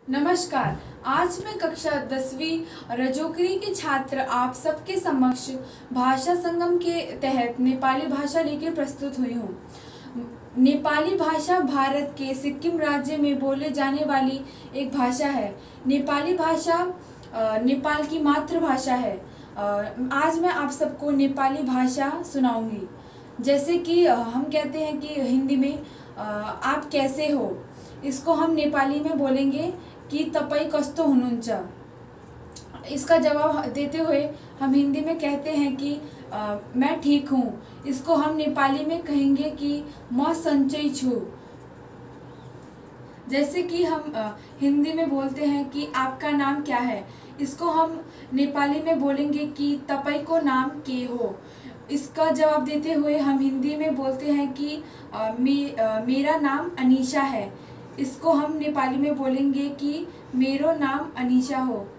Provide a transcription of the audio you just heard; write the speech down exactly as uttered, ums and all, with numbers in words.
नमस्कार। आज मैं कक्षा दसवीं रजोकरी की छात्र आप सबके समक्ष भाषा संगम के तहत नेपाली भाषा लेकर प्रस्तुत हुई हूँ। नेपाली भाषा भारत के सिक्किम राज्य में बोले जाने वाली एक भाषा है। नेपाली भाषा नेपाल की मातृभाषा है। आज मैं आप सबको नेपाली भाषा सुनाऊंगी। जैसे कि हम कहते हैं कि हिंदी में आप कैसे हो, इसको हम नेपाली में बोलेंगे कि तपाई कस्तो हुनुहुन्छ। इसका जवाब देते हुए हम हिंदी में कहते हैं कि आ, मैं ठीक हूँ। इसको हम नेपाली में कहेंगे कि म सन्चै छु। जैसे कि हम आ, हिंदी में बोलते हैं कि आपका नाम क्या है, इसको हम नेपाली में बोलेंगे कि तपाईको नाम के हो। इसका जवाब देते हुए हम हिंदी में बोलते हैं कि आ, मे, आ, मेरा नाम अनीशा है। इसको हम नेपाली में बोलेंगे कि मेरो नाम अनीशा हो।